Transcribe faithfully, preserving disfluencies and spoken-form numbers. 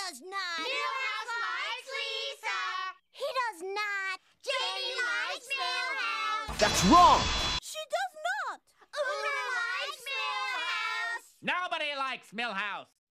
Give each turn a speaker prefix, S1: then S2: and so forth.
S1: does not.
S2: Milhouse likes Lisa.
S1: He does not.
S2: Jamie likes Milhouse.
S3: That's wrong!
S1: She does not.
S2: Una likes Milhouse.
S4: Nobody likes Milhouse.